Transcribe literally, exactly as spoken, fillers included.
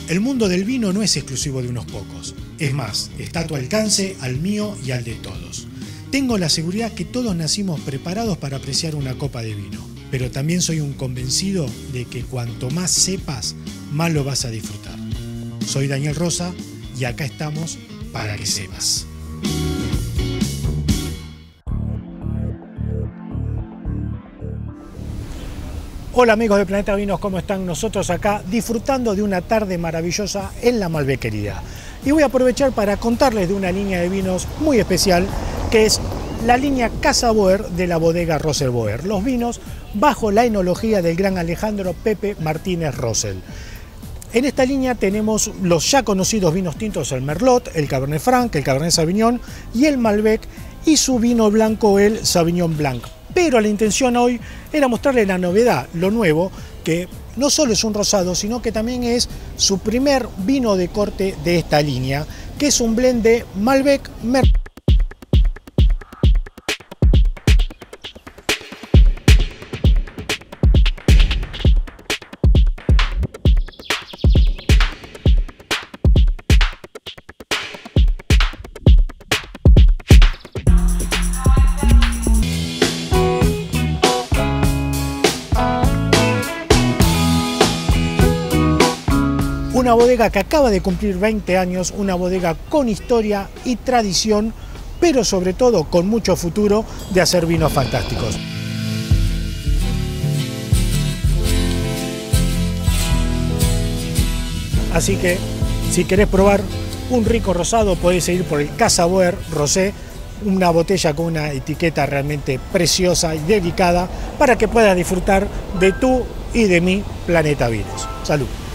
El mundo del vino no es exclusivo de unos pocos. Es más, está a tu alcance, al mío y al de todos. Tengo la seguridad que todos nacimos preparados para apreciar una copa de vino, pero también soy un convencido de que cuanto más sepas, más lo vas a disfrutar. Soy Daniel Rosa y acá estamos para que sepas. Hola amigos de Planeta Vinos, ¿cómo están? Nosotros acá disfrutando de una tarde maravillosa en la Malbequería. Y voy a aprovechar para contarles de una línea de vinos muy especial, que es la línea Casa Boer de la bodega Rossel Boer. Los vinos bajo la enología del gran Alejandro Pepe Martínez Rossel. En esta línea tenemos los ya conocidos vinos tintos, el Merlot, el Cabernet Franc, el Cabernet Sauvignon y el Malbec, y su vino blanco, el Sauvignon Blanc. Pero la intención hoy era mostrarles la novedad, lo nuevo, que no solo es un rosado, sino que también es su primer vino de corte de esta línea, que es un blend de Malbec, Merlot. Una bodega que acaba de cumplir veinte años, una bodega con historia y tradición, pero sobre todo con mucho futuro de hacer vinos fantásticos. Así que, si querés probar un rico rosado, podés ir por el Casa Boer Rosé, una botella con una etiqueta realmente preciosa y delicada para que puedas disfrutar de tu y de mi Planeta Vinos. Salud.